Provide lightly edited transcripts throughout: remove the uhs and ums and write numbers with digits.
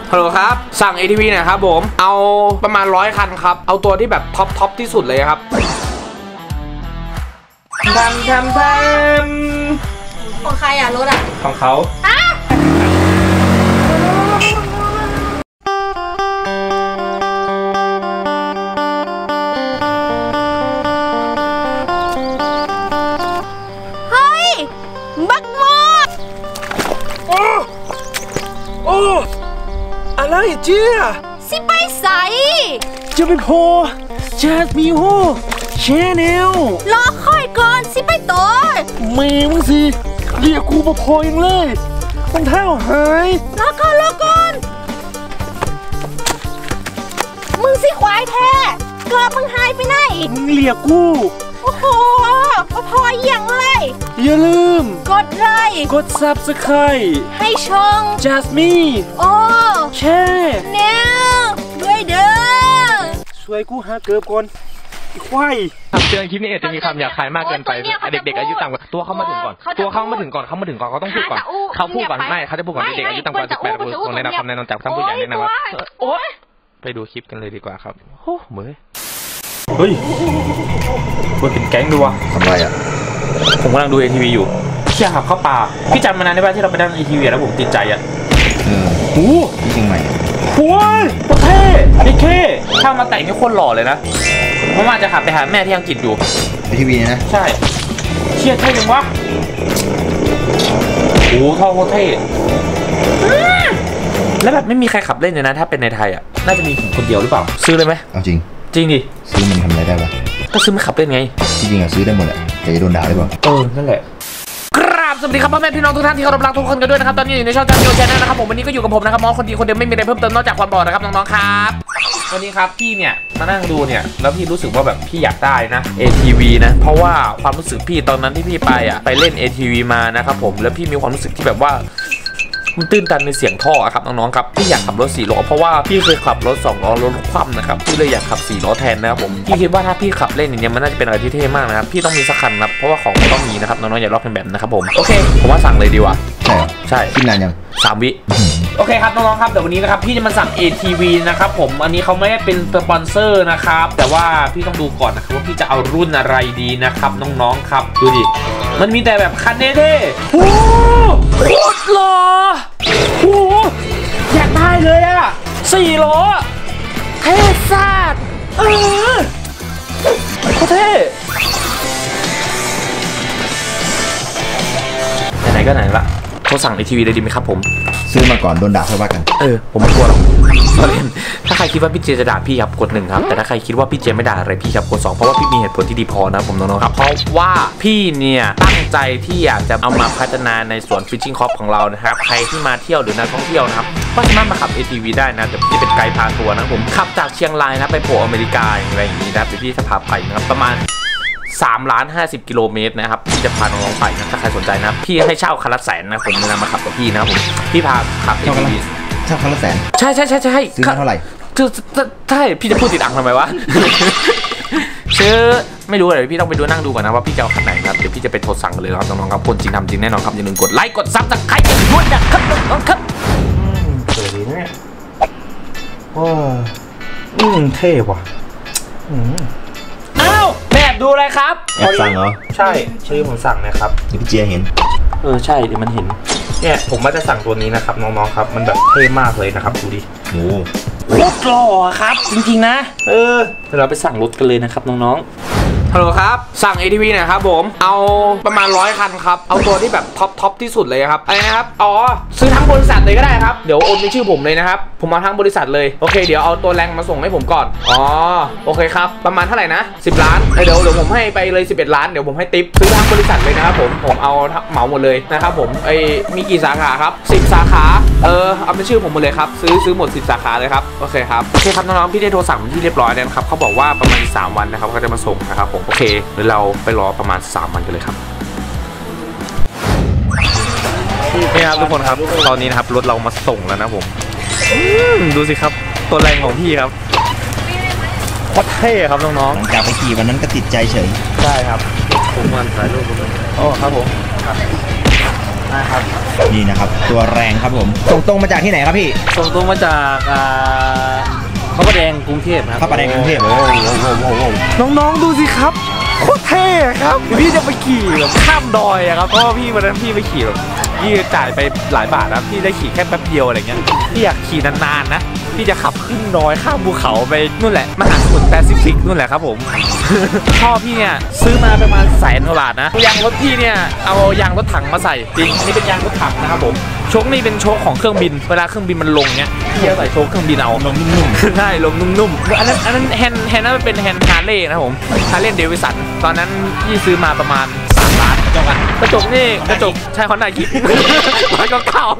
ฮัลโหลครับสั่ง ATV หน่อยครับผมเอาประมาณ100 คันครับเอาตัวที่แบบท็อปที่สุดเลยครับทำของใครอ่ะรถอ่ะของเขาเฮ้ยบักมอดโอ้อะไรเจี๊ยสิไปใส่จะไปโพแจสมีโฮแชนแนลรอค่อยก่อนสิไปตัวเมย์มึงสิเรียกกูมาพอยังเลยรองเท้าหายรอก่อนมึงสิควายแท้เกือบมึงหายไปไหนมึงเรียกกูโอ้โหพออย่างไรอย่าลืมกดไลค์กด Subscribe ให้ช่อง Jasmine โอ้แชร์แนวด้วยเด้อช่วยกูหาเกือบก่อนควายเตือนคลิปนี้อาจจะมีคำหยาบคายมากเกินไปเด็กๆอายุต่ำกว่าตัวเขามาถึงก่อนเขาต้องพูดก่อนเขาพูดก่อนไม่เขาจะพูดก่อนเด็กๆอายุต่ำกว่า18 ปีคนแนะนำคำแนะนำจากท่านผู้ใหญ่แนะนำว่าโอ๊ยไปดูคลิปกันเลยดีกว่าครับโอ้เหมยเฮ้ยคนเป็นแก๊งดูวะทำไรอ่ะผมกำลังดู ATV อยู่เชี่ยขับเข้าป่าพี่จำมานานได้ป่ะที่เราไปนั่ง ATV แล้วผมติดใจอ่ะโอ้จริงไหมโอ้ยโคตรเท่นี่เท่ถ้ามาแต่งนี่โคตรหล่อเลยนะเพราะว่าจะขับไปหาแม่ที่อังกฤษอยู่ ATV นะใช่เชี่ยเท่จังวะโอ้ท่อโคตรเท่แล้วแบบไม่มีใครขับเล่นเลยนะถ้าเป็นในไทยอ่ะน่าจะมีผมคนเดียวหรือเปล่าซื้อเลยไหมเอาจริงดิซื้อมันทำอะไรได้ปะก็ซื้อมาขับเล่นไงจริงๆอะซื้อได้หมดแหละแต่จะโดนด่าได้ป่ะนั่นแหละกราบสวัสดีครับพ่อแม่พี่น้องทุกท่านที่เคารพรักทุกคนกันด้วยนะครับตอนนี้อยู่ในช่องJasmine Channelนะครับผมวันนี้ก็อยู่กับผมนะครับมอสคนดีคนเดิมไม่มีอะไรเพิ่มเติมนอกจากความบอกนะครับน้องๆครับวันนี้ครับพี่เนี่ยมานั่งดูเนี่ยแล้วพี่รู้สึกว่าแบบพี่อยากได้นะ ATV นะเพราะว่าความรู้สึกพี่ตอนนั้นที่พี่ไปเล่น ATV มานะครับผมแล้วพี่มีความรู้สึกที่แบบว่ามันตื้นตันในเสียงท่อครับน้องๆครับพี่อยากขับรถ4 ล้อเพราะว่าพี่เคยขับรถ2 ล้อรถคว่ำนะครับพี่เลยอยากขับ4 ล้อแทนนะครับผมพี่คิดว่าถ้าพี่ขับเล่นอย่างเงี้ยมันน่าจะเป็นอะไรที่เท่มากนะครับพี่ต้องมีสักคันนะเพราะว่าของมันต้องมีนะครับน้องๆอย่าลอกเป็นแบบนะครับผมโอเคผมว่าสั่งเลยดีกว่าใช่คิดนานยัง 3 วิโอเคครับน้องๆครับแต่วันนี้นะครับพี่จะมาสั่ง ATV นะครับผมอันนี้เขาไม่ได้เป็นสปอนเซอร์นะครับแต่ว่าพี่ต้องดูก่อนนะครับว่าพี่จะเอารุ่นอะไรดีนะครับน้องๆครับดูดิมันมีแต่แบบคันเท่ๆโอ้โคตรหล่อโอ้อยากได้เลยอ่ะ4 ล้อเท่สัสโคตรเท่ไหนก็ไหนละโทรสั่ง ATV เลยดีไหมครับผมซื้อมาก่อนโดนด่าค่อยว่ากันผมไม่กลัวหรอกถ้าใครคิดว่าพี่เจจะด่าพี่ครับกด1ครับแต่ถ้าใครคิดว่าพี่เจไม่ด่าอะไรพี่ครับกด2เพราะว่าพี่มีเหตุผลที่ดีพอนะผมน้องๆครับเพราะว่าพี่เนี่ยตั้งใจที่อยากจะเอามาพัฒนาในสวนฟิชชิ่งคอร์ฟของเรานะครับใครที่มาเที่ยวหรือนักท่องเที่ยวนะครับก็สามารถมาขับ ATV ได้นะเดี๋ยวพี่จะเป็นไกด์พาทัวร์นะผมขับจากเชียงรายนะไปโผล่อเมริกาอะไรอย่างนี้นะเดี๋ยวพี่จะพาไปนะครับประมาณ3,50,000 กิโลเมตรนะครับพี่จะพาน้องๆไปนะถ้าใครสนใจนะพี่ให้เช่าคันละ100,000นะผมจะนำมาขับกับพี่นะผมพี่พาขับ ATV เช่าคันละ100,000ใช่ซื้อเท่าไหร่ใช่พี่จะพูดติดอ่างทำไมวะซื้อไม่รู้เลยพี่ต้องไปดูนั่งดูก่อนนะว่าพี่จะเอาคันไหนครับเดี๋ยวพี่จะไปโทรสั่งกันเลยครับน้องๆครับคนจริงทำจริงแน่นอนครับอย่าลืมกดไลค์กดซับสไครต์กันด้วยนะครับน้องๆครับสวยดีเนี่ยว้าเท่ว่ะอ้าวแบบดูอะไรครับแอบสั่งเหรอใช่ชื่อผมสั่งนะครับเดี๋ยวพี่เจียเห็นใช่เดี๋ยวมันเห็นเนี่ยผมว่าจะสั่งตัวนี้นะครับน้องๆครับมันแบบเท่มากเลยนะครับดูดิโอ้โคตรหล่อครับจริงๆนะเดี๋ยวเราไปสั่งรถกันเลยนะครับน้องๆฮัลโหลครับสั่ง ATV หน่อยครับผมเอาประมาณ100 คันครับเอาตัวที่แบบท็อปที่สุดเลยครับอะไรนะครับซื้อทั้งบริษัทเลยก็ได้ครับเดี๋ยวโอนเป็นชื่อผมเลยนะครับผมเอาทั้งบริษัทเลยโอเคเดี๋ยวเอาตัวแรงมาส่งให้ผมก่อนโอเคครับประมาณเท่าไหร่นะ10 ล้านเดี๋ยวผมให้ไปเลย11 ล้านเดี๋ยวผมให้ติปซื้อทั้งบริษัทเลยนะครับผมเอาเหมาหมดเลยนะครับผมมีกี่สาขาครับ10 สาขาเอาเป็นชื่อผมหมดเลยครับซื้อหมด10 สาขาเลยครับโอเคครับน้องๆพี่ได้โทรสั่งที่เรียบร้อยแล้วครับเขาบอกว่าประมาณ3 วันนะครับเขาจะมาส่งนะครับโอเคเดี๋ยวเราไปรอประมาณ3 วันกันเลยครับนี่ครับทุกคนครับตอนนี้นะครับรถเรามาส่งแล้วนะผมดูสิครับตัวแรงของพี่ครับโคตรเท่ครับน้องๆจากไปขี่วันนั้นก็ติดใจเฉยใช่ครับผมมันถ่ายรูปครับผมนะครับนี่นะครับตัวแรงครับผมส่งตรงมาจากที่ไหนครับพี่ส่งตรงมาจากพระประแดงกรุงเทพครับพระประแดงกรุงเทพน้องๆดูสิครับโคตรเท่ครับพี่จะไปขี่แบบข้ามดอยอะครับเพราะว่าพี่วันนั้นพี่ไปขี่แบบพี่จ่ายไปหลายบาทนะพี่ได้ขี่แค่แป๊บเดียวอะไรเงี้ยพี่อยากขี่นานๆนะพี่จะขับขึ้นดอยข้ามภูเขาไปนู่นแหละมหาสมุทรแปซิฟิกนู่นแหละครับผม พ่อพี่เนี่ยซื้อมาประมาณ100,000 กว่าบาทนะยางรถพี่เนี่ยเอายางรถถังมาใส่จริงนี่เป็นยางรถถังนะครับผมโชคนี่เป็นโชคของเครื่องบินเวลาเครื่องบินมันลงเนี่ยพี่จะใส่โชคเครื่องบินเอาลงนุ่มๆใช่ลงนุ่มๆอันนั้นแฮนด์นั้นเป็นแฮนด์ฮาร์เลย์นะครับผมฮาร์เลย์เดวิสันตอนนั้นพี่ซื้อมาประมาณ3 ล้านกระจกนี่กระจกใช่คอนด้าคิด199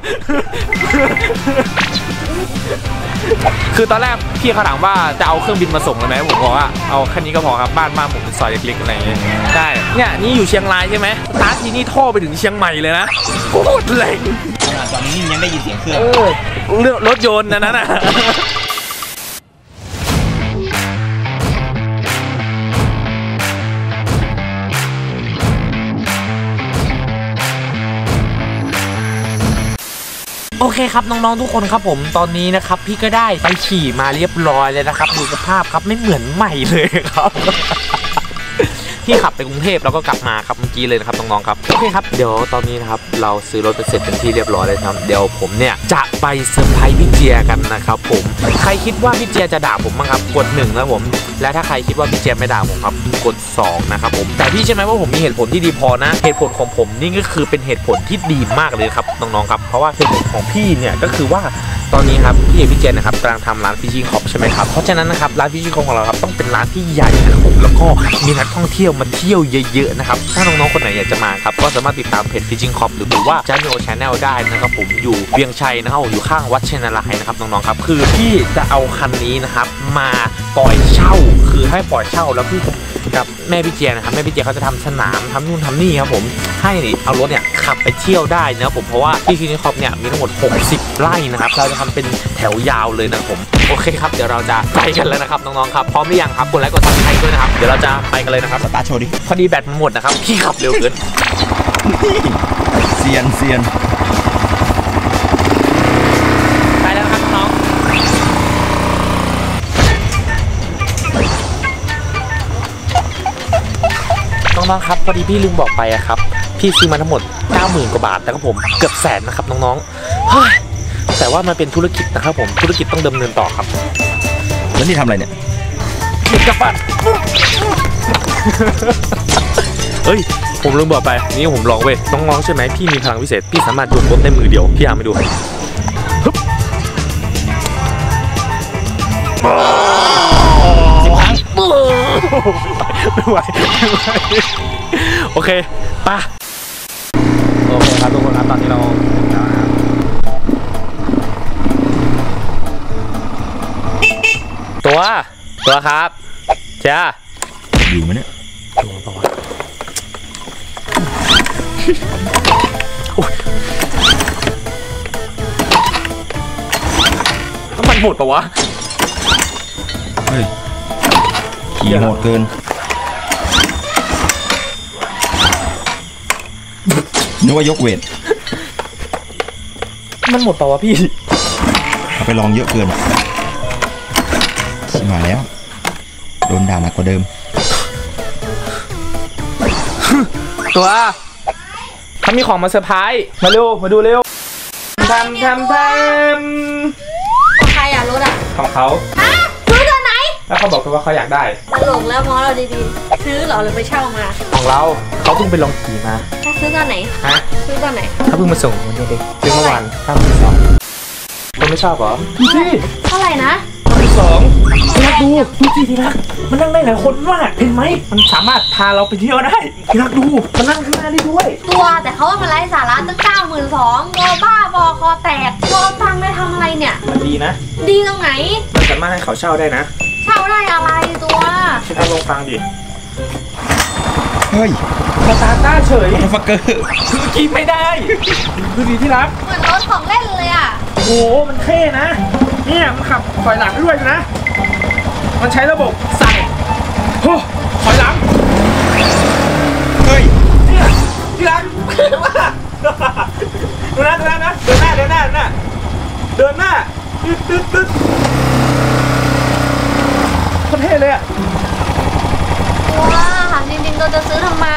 คือตอนแรกพี่เขาถามว่าจะเอาเครื่องบินมาส่งเลยไหมผมบอกว่าเอาแค่นี้ก็พอครับบ้านผมเป็นซอยเล็กๆอะไรอย่างเงี้ยใช่เนี่ยนี่อยู่เชียงรายใช่ไหมสตาร์ททีนี่ท่อไปถึงเชียงใหม่เลยนะโคตรแรงตอนนี้ยังได้ยินเสียงเครื่องเรื่องรถยนต์นั้นน่ะโอเคครับน้องๆทุกคนครับผมตอนนี้นะครับพี่ก็ได้ไปขี่มาเรียบร้อยเลยนะครับดูสภาพครับไม่เหมือนใหม่เลยครับพี่ขับไปกรุงเทพแล้วก็กลับมาครับเมื่อกี้เลยนะครับน้องๆครับโอเคครับเดี๋ยวตอนนี้นะครับเราซื้อรถไปเสร็จเป็นที่เรียบร้อยเลยครับเดี๋ยวผมเนี่ยจะไปเซอร์ไพรส์พี่เจียกันนะครับผมใครคิดว่าพี่เจียจะด่าผมบ้างครับกด1นะผมและถ้าใครคิดว่าพี่เจียไม่ด่าผมครับกด2นะครับผมแต่พี่ใช่ไหมว่าผมมีเหตุผลที่ดีพอนะเหตุผลของผมนี่ก็คือเป็นเหตุผลที่ดีมากเลยครับน้องๆครับเพราะว่าเหตุผลของพี่เนี่ยก็คือว่าตอนนี้ครับพี่เจนนะครับกำลังทำร้านฟิชชิ่งคอปใช่ไหมครับเพราะฉะนั้นนะครับร้านฟิชชิ่งคอปของเราครับต้องเป็นร้านที่ใหญ่นะครับผมแล้วก็มีนักท่องเที่ยวมาเที่ยวเยอะๆนะครับถ้าน้องๆคนไหนอยากจะมาครับก็สามารถติดตามเพจฟิชชิ่งคอปหรือว่าจานโอชาแนลได้นะครับผมอยู่เวียงชัยนะครับอยู่ข้างวัดเชนารายนะครับน้องๆครับคือพี่จะเอาคันนี้นะครับมาปล่อยเช่าคือให้ปล่อยเช่าแล้วพี่กับแม่พี่เจียนะครับแม่พี่เจียเขาจะทำสนามทำนู่นทำนี่ครับผมให้เอารถเนี่ยขับไปเที่ยวได้นะครับผมเพราะว่าที่ฟิชชิ่งคอปเนี่ยมีทั้งหมด60 ไร่นะครับเราจะทำเป็นแถวยาวเลยนะผมโอเคครับเดี๋ยวเราจะไปกันแล้วนะครับน้องๆครับพร้อมหรือยังครับกดไลค์กดซับสไครต์ด้วยนะครับเดี๋ยวเราจะไปกันเลยนะครับสตาร์ทโชว์ดิพอดีแบตมันหมดนะครับพี่ขับเร็วเกินเซียนไปแล้วครับน้องครับพอดีพี่ลืมบอกไปอะครับพี่ซื้อมาทั้งหมด 90,000 กว่าบาทนะครับผมเกือบ100,000นะครับน้องๆเฮ้ยแต่ว่ามันเป็นธุรกิจนะครับผมธุรกิจต้องดำเนินต่อครับแล้วนี่ทำอะไรเนี่ยเก็บกระเป๋าเฮ้ยผมลืมบอกไปนี่ผมลองเว้ยต้องลองใช่ไหมพี่มีพลังพิเศษพี่สามารถยกรถได้มือเดียวพี่เอามาดู10 ครั้งไม่ไหวโอเคป่ะโอเคครับทุกคนครับตอนนี้เราตัวครับจ้าอยู่ไหมเนี่ยตัวเปล่าวะน้ำมันหมดเปล่าวะเฮ้ยขี่โหดเกินนึกว่ายกเวทมันหมดเปล่าวะพี่เอาไปลองเยอะเกินมาแล้วโดนด่าหนักกว่าเดิมตัวเขามีของมาเซอร์ไพรส์มาเร็วมาดูเร็วทำของใครอะรถอะของเขาซื้อตอนไหนแล้วเขาบอกว่าเขาอยากได้ตลกแล้วมอเราดีๆซื้อเหรอหรือไปเช่ามาของเราเขาเพิ่งไปลองขี่มาซื้อตอนไหนฮะซื้อตอนไหนเขาเพิ่งมาส่งวันนี้เด็กซื้อเมื่อวาน92,000คนไม่ชอบเหรอดูสิเท่าไหร่นะ 92,000ที่รักดูสิที่รักมันนั่งได้หลายคนมากเห็นไหมมันสามารถพาเราไปเที่ยวได้ที่รักดูมันนั่งข้างหน้าได้ด้วยตัวแต่เขาว่ามันไร้สาระตั้ง92,000โง่บ้าบอคอแตกโง่ตังไปทำอะไรเนี่ยมันดีนะดีตรงไหนมันสามารถให้เขาเช่าได้นะเช่าได้อะไรตัวฉันเอาลองฟังดิเฮ้ยสตาร์ต้าเฉยฟักเกอร์คือกินไม่ได้คือดีที่รักเหมือนรถของเล่นเลยอ่ะโอ้มันเท่นะเนี่ยมันขับถอยหลังด้วยนะมันใช้ระบบสั่งถอยหลังเฮ้ยเนี่ยที่รักดูนะเดินหน้าตึ๊ดโคตรเท่เลยอ่ะว้าถามจริงๆตัวจะซื้อทำไม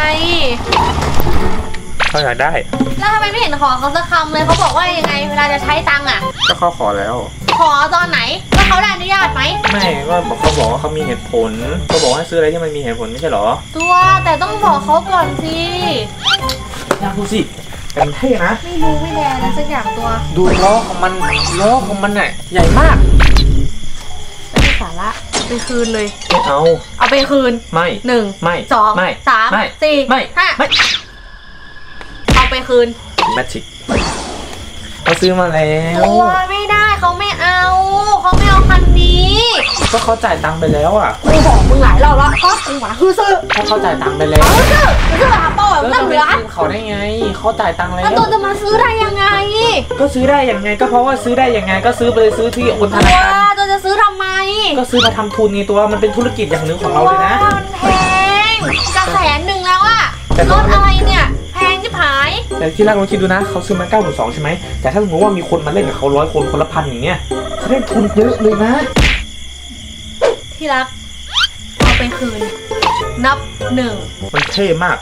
เขาอยากได้แล้วทำไมไม่เห็นขอเขาสักคำเลยเขาบอกว่ายังไงเวลาจะใช้ตังค์อ่ะก็เขาขอแล้วขอตอนไหนแล้วเขาได้อนุญาตไหมไม่ก็เขาบอกว่าเขามีเหตุผลเขาบอกให้ซื้ออะไรที่มันมีเหตุผลไม่ใช่หรอตัวแต่ต้องบอกเขาก่อนสิอยากดูสิแต่มันเท่นะไม่รู้ไม่แน่นะสักอย่างตัวดูล้อของมันน่ะใหญ่มากไม่มีสาระไปคืนเลยไม่เอาเอาไปคืนไม่ 1 ไม่ 2 ไม่ 3 ไม่ 4 ไม่ 5 ไม่เอาไปคืนแมทชิกเขาซื้อมาแล้วตัวไม่ได้เขาไม่เอาคันนี้ก็เขาจ่ายตังค์ไปแล้วอ่ะกูบอกมึงหลายรอบแล้วก็กูหมาคือซื้อเขาจ่ายตังค์ไปแล้วซื้อหาโป้แล้วนั่งจะเหไปลือคืนเขาได้ไงเขาจ่ายตังค์แล้แล้ววตัวจะมาซื้อได้ยังไงก็ซื้อได้ยังไงก็เพราะว่าซื้อได้ยังไงก็ซื้อไปเลยซื้อที่โอนธนาตัวคารตัวจะซื้อทำไมก็ซื้อมาทำทุนไงตัวมันเป็นธุรกิจอย่างหนึ่งของเราเลยนะมันแพงจะ100,000แล้วอะแต่รถอะไรเนี่ยแพงที่ผายแต่ที่แรกลองคิดดูนะเขาซื้อมา92,000ใช่ไหมแต่ถ้าสมมติว่ามีคนมาเล่นกับเขา100 คนคนละ1,000อย่างเงี้ยเขาได้ทุนเยอะเลยนะที่รักเอาไปคืน นับ1 มันเท่มาก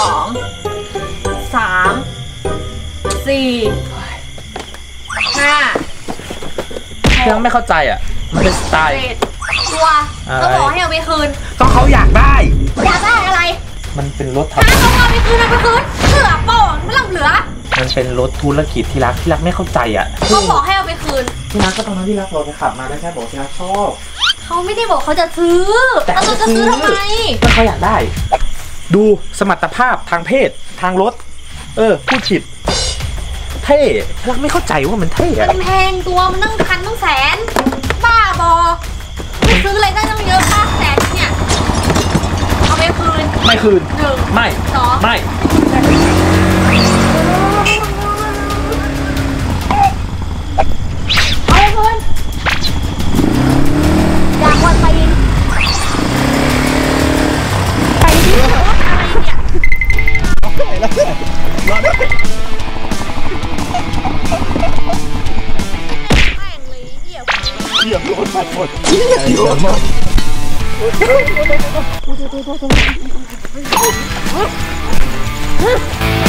2 3 4 5 ยังไม่เข้าใจอ่ะมันเป็นสไตล์ 7ตัวอะไรก็บอกให้เอาไปคืนก็เขาอยากได้อยากได้อะไรมันเป็นรถถ้าเขาเอาไปคืนเสือโป่งไม่ต้องเหลือมันเป็นรถธุรกิจที่รักไม่เข้าใจอ่ะเขาบอกให้เอาไปคืนที่รักก็ตอนนั้นที่รักเราไปขับมาได้แค่บอกที่รักชอบเขาไม่ได้บอกเขาจะซื้อแต่แล้วเราจะซื้อทำไมก็เขาอยากได้ ดูสมรรถภาพทางเพศทางรถพูดผิดเท่ที่รักไม่เข้าใจว่ามันเท่อะมันแพงตัวมันตั้งพันตั้งแสน บ้าบอมันซื้ออะไรได้ตั้งเยอะมากแสนเนี่ย เอาไปคืนไม่คืน 1 ไม่ 2 ไม่เอาไปคืนอยากวันไปดิอะไรเนี่ยแม่งเลยเหี้ยเหยียบรถมาหมด